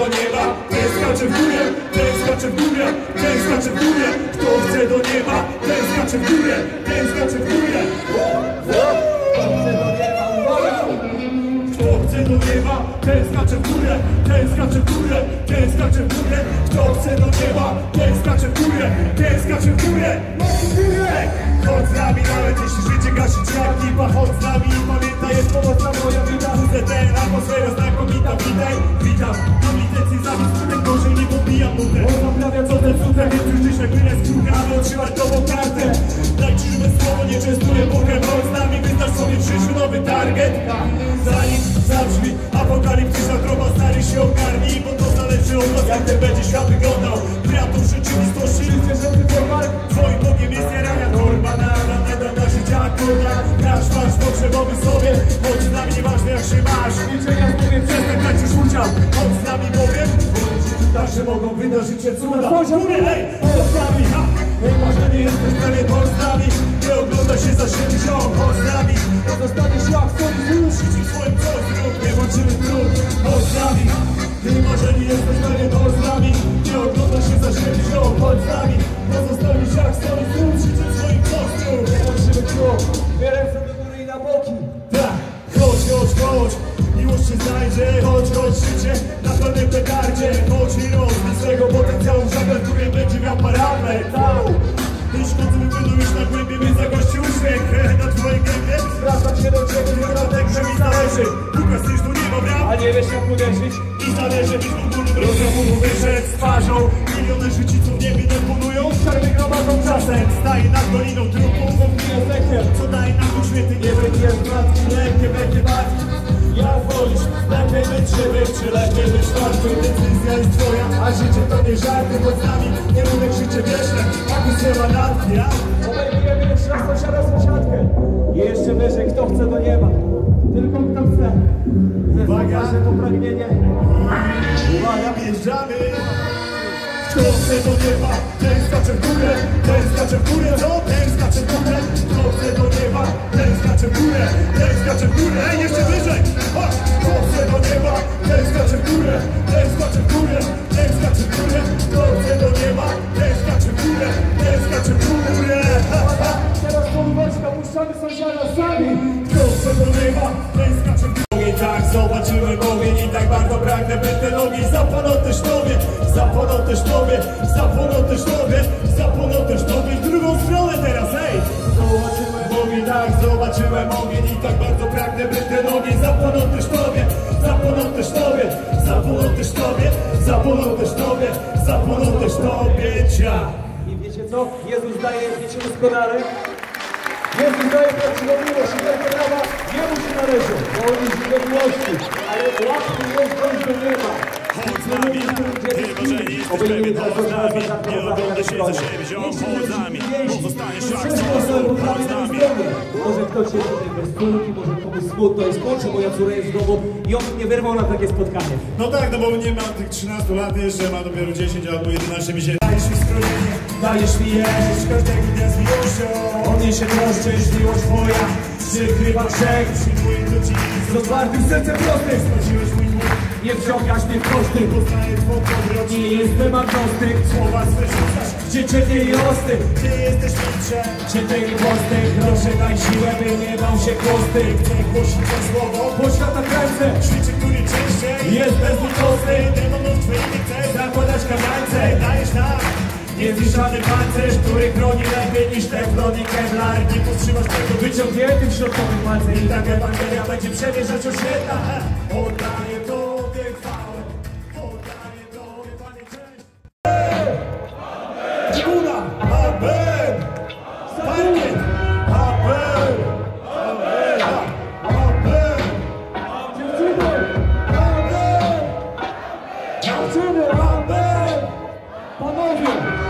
nieba, ten skacze w górę, ten skacze w górę, ten skacze w górę. Kto chce do nieba, ten skacze w górę, ten skacze w górę. Kto chce do nieba, ten skacze w górę, ten skacze w górę, ten skacze w górę. Kto chce do nieba, ten skacze w górę, ten skacze w górę. Chodź z nami, nawet jeśli życie gasi ciaki, chodź z nami i pamiętaj, jest pomocna moja wina. WZTN, atmosfera znakomita, witaj, witam. Mam intencje zabić skutek, gorzej nie pobijam nutę. Naprawiam co zepsute, więc już dziś nagrywam skórkę, aby otrzymać nową kartę. Daj czyżby słowo, nie częstuję Bogiem, chodź z nami, wyznacz sobie w życiu nowy target. Zanim zabrzmi apokaliptyczna droga, stary się ogarnij, bo to zależy od nas, jak ten będzie świat wyglądał. Kreator rzeczywistości, twoim Bogiem jest jarania torba, nie da życia akorda. Masz potrzebowy sobie, chodź z nami, nieważne jak się masz. Milczenia mówię, przestań grać już udział. Chodź z nami bowiem, tak, że mogą wydarzyć się cuda. Chodź z nami, hej, może nie jesteś pewien, chodź z nami. Nie ogląda się za siebie, chodź z nami. To zostaniesz jak sobie już, życie swoim coś zrób, nie walczymy trud. Chodź z nami, ty może nie jesteś pewien, chodź z nami. Nie ogląda się za siebie, chodź z nami. To zostaniesz jak sobie zrób, życie swoim coś zrób, nie walczymy trud. Dwie ręce do góry i na boki. Tak, chodź, chodź, chodź. Miłość się znajdzie, chodź, chodź, życie na pełnym petardzie. Chodź i rozwij swego potencjału, żaden, który będzie miał parametr. Ty szkoły wypłynąłeś na głębie, więc zagości uśmiech na twojej gębie. Zwracam się do ciebie, wyrodek, że mi zależy. Łukasz, chcesz do nieba, bram? A nie wiesz jak uderzyć? I zależy, byś mógł rozrobu wyszedł z twarzą. Miliony życi, co w niebie deponują, skarby gromadzą czasem. Staje nad doliną trupów, pomknie efektem, co daje nam duch święty. Nie będzie matki, lekkie będzie matki. Jak wolisz, lepiej być żywy, czy lepiej być martwy? Decyzja jest twoja, a życie to nie żarty. Chodź z nami, nie runek, życie wieczne, a tu trzeba natki, a? Obejmujemy jeszcze raz sąsiada, sąsiadkę. I jeszcze wyżej, kto chce do nieba. Tylko kto chce. Uwaga, że to pragnienie. Uwaga, wjeżdżamy. Kto chce do nieba, ten skacze w górę, ten skacze w górę, no ten skacze w górę. Kto chce do nieba, ten skacze w górę, ten skacze w górę. Ej, jeszcze wyżej! Kto chce do nieba, ten skacze w górę, ten skacze w górę, ten skacze w górę. Kto chce do nieba, ten skacze w górę, ten skacze w górę. Teraz polubeczka, puszczamy sąsiada sami. Kto chce do nieba, ten skacze w górę. Tak, zobaczyłem ogień i tak bardzo pragnę, by ten ogień zapłonął też tobie, zapłonął też tobie, zapłonął też tobie, zapłonął też tobie. W drugą stronę teraz, hej! Zobaczyłem ogień, tak, zobaczyłem ogień i tak bardzo pragnę, by ten ogień zapłonął też tobie, zapłonął też tobie, zapłonął też tobie, zapłonął też tobie, zapłonął też tobie, cia. I wiecie co? Jezus daje, wiecie doskonale? Jezus daje prawdziwą miłość i wielkie prawa jemu się należą, bo on jest do miłości, ale łatwo jest dojść do nieba. Chodź z nami, ty może nie jesteś pewien, chodź z nami. Nie ogląda się za siebie, ziom, chodź z nami. Pozostaniesz jak sposób, chodź z nami. Może ktoś jest tutaj bez córki, może komuś smutno jest, kurczę, moja córka jest w domu i on mnie wyrwał na takie spotkanie. No tak, no bo nie ma tych 13 lat jeszcze, ma dopiero 10 albo 11 miesięcy. Dajesz mi schronienie, dajesz mi jeść każdego dnia z miłością. O mnie się troszczysz, miłość twoja przykrywa brzeg. Przyjmuję do ci z otwartym sercem prostym. Spłaciłeś mój mój, nie wciągasz mnie w koszty. Poznaję twą powrót, nie jestem agnostyk. Słowa swe rzucasz, gdzie ciebie i osty. Ty jesteś mistrzem, ciebie i prosty. Proszę daj siłę, by nie bał się kłosty. Chcę głosić to słowo, po świata kręcę. Ćwiczy, który częściej jest bezlitosny. Demonów twych nie chcę zakładać kagańce. Dajesz nam niezniszczalny pancerz, który chroni lepiej niż teflon i kevlar. Nie powstrzymasz tego wyciągniętym środkowym palcem. I tak Ewangelia będzie przemierzać oświetla. Oddaję Tobie chwałę, oddaję Tobie, Panie, cześć. Góra, amen! Parkiet, amen! Amen! Amen! Dziewczyny! Amen! Dziewczyny! Amen! Panowie!